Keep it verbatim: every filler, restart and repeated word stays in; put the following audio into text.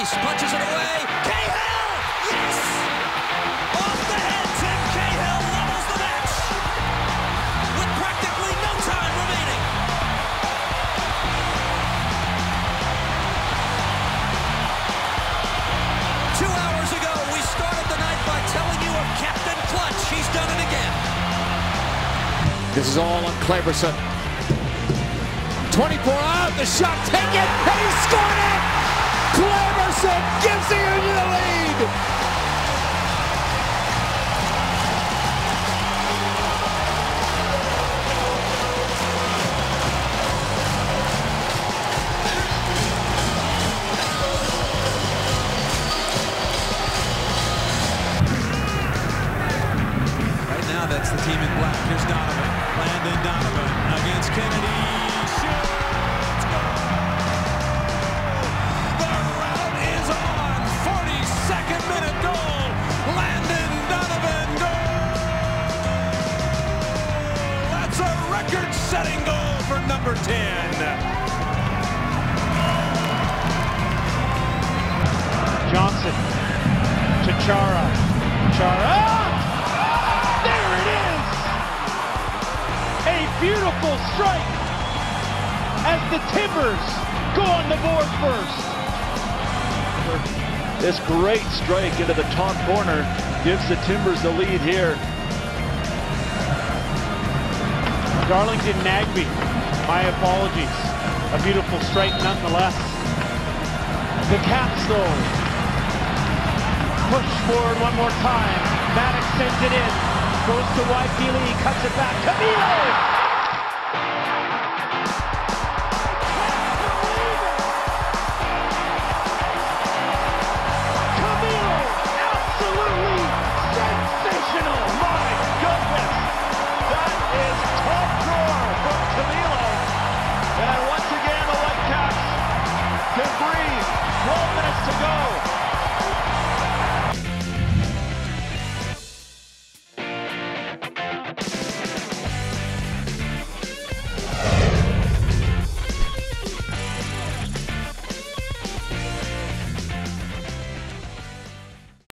crease, punches it away. Cahill! Yes! Off the head, Tim Cahill levels the match with practically no time remaining. Two hours ago, we started the night by telling you of Captain Clutch. He's done it again. This is all on Kleberson. twenty-four out, the shot taken, and he scored it! Kleberson gives the Union the lead! Right now, that's the team in black. Here's Donovan. Landon Donovan against Kennedy. Shoots! Goal! The rout is on. forty-second minute goal. Landon Donovan goal! That's a record-setting goal for number ten. Johnson to Chara. Chara! There it is! A beautiful strike as the Timbers go on the board first. This great strike into the top corner gives the Timbers the lead here. Darlington, Nagbe, my apologies. A beautiful strike nonetheless. The Caps though, push forward one more time. Maddox sends it in, goes to Whitecaps, cuts it back. Camilo!